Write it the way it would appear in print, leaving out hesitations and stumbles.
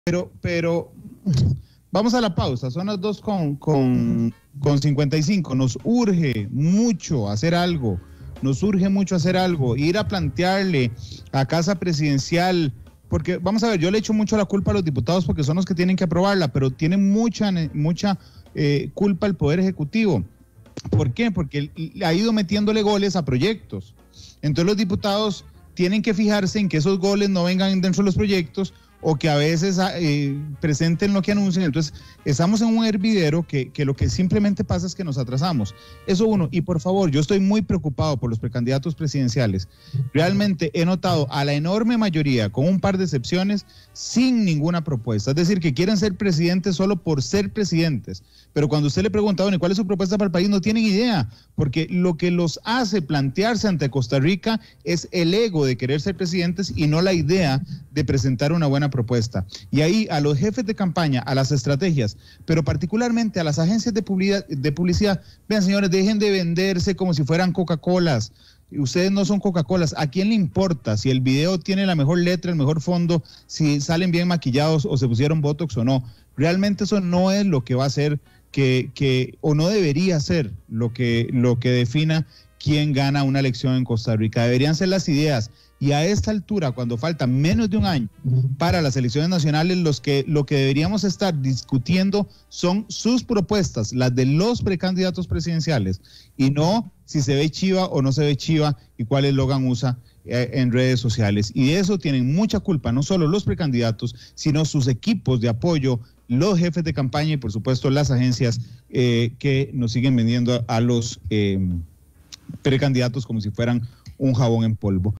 Pero vamos a la pausa, son las 2:55. Nos urge mucho hacer algo, ir a plantearle a Casa Presidencial, porque vamos a ver, yo le echo mucho la culpa a los diputados porque son los que tienen que aprobarla, pero tienen mucha culpa el Poder Ejecutivo. ¿Por qué? Porque ha ido metiéndole goles a proyectos. Entonces los diputados tienen que fijarse en que esos goles no vengan dentro de los proyectos o que a veces presenten lo que anuncian. Entonces estamos en un hervidero que lo que simplemente pasa es que nos atrasamos. Eso uno. Y por favor, yo estoy muy preocupado por los precandidatos presidenciales. Realmente he notado a la enorme mayoría, con un par de excepciones, sin ninguna propuesta. Es decir, que quieren ser presidentes solo por ser presidentes. Pero cuando usted le pregunta, bueno, ¿cuál es su propuesta para el país? No tienen idea, porque lo que los hace plantearse ante Costa Rica es el ego de querer ser presidentes y no la idea de presentar una buena propuesta. Y ahí a los jefes de campaña, a las estrategias, pero particularmente a las agencias de publicidad, vean señores, dejen de venderse como si fueran Coca-Colas. Ustedes no son Coca-Colas. ¿A quién le importa si el video tiene la mejor letra, el mejor fondo, si salen bien maquillados o se pusieron Botox o no? Realmente eso no es lo que va a hacer o no debería ser lo que defina quién gana una elección en Costa Rica. Deberían ser las ideas. Y a esta altura, cuando falta menos de un año para las elecciones nacionales, lo que deberíamos estar discutiendo son sus propuestas, las de los precandidatos presidenciales, y no si se ve chiva o no se ve chiva y cuál eslogan usa en redes sociales. Y de eso tienen mucha culpa, no solo los precandidatos, sino sus equipos de apoyo, los jefes de campaña y, por supuesto, las agencias que nos siguen vendiendo a los precandidatos como si fueran un jabón en polvo.